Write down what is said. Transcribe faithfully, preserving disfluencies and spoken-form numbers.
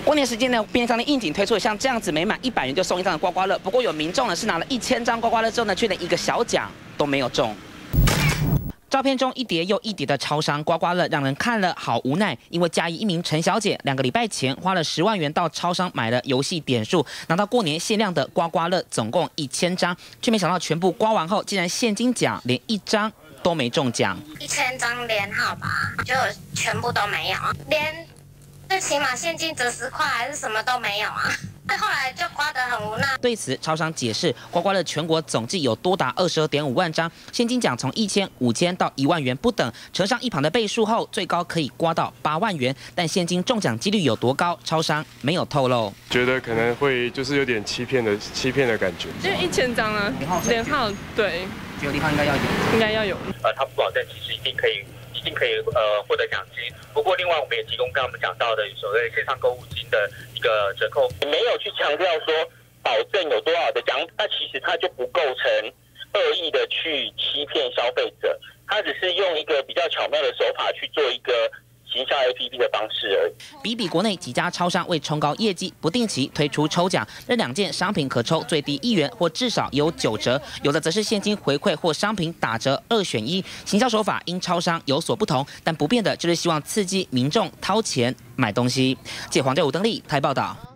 过年时间呢，便利商店应景推出了像这样子，每满一百元就送一张的刮刮乐。不过有民众呢是拿了一千张刮刮乐之后呢，却连一个小奖都没有中。 照片中一叠又一叠的超商刮刮乐，让人看了好无奈。因为嘉义一名陈小姐，两个礼拜前花了十万元到超商买了游戏点数，拿到过年限量的刮刮乐，总共一千张，却没想到全部刮完后，竟然现金奖连一张都没中奖。 一千张连号吧，就全部都没有，连最起码现金折十块还是什么都没有啊。 后来就刮得很无奈。 对此，超商解释，刮刮乐全国总计有多达二十二点五万张，现金奖从一千、五千到一万元不等，乘上一旁的倍数后，最高可以刮到八万元。但现金中奖几率有多高，超商没有透露。 觉得可能会就是有点欺骗的欺骗的感觉。 因为一千张啊，连号对， 这个地方应该要有， 应该要有。 呃，他不保证其实一定可以。 一定可以呃获得奖金，不过另外我们也提供刚刚我们讲到的所谓线上购物金的一个折扣，没有去强调说保证有多少的奖，那其实它就不构成恶意的去欺骗消费者，它只是用一个比较巧妙的手法去做一个。 行销 A P P 的方式而已。 比比国内几家超商为冲高业绩，不定期推出抽奖，这两件商品可抽最低一元或至少有九折，有的则是现金回馈或商品打折二选一。行销手法因超商有所不同，但不变的就是希望刺激民众掏钱买东西。记者黄家武、邓丽台报道。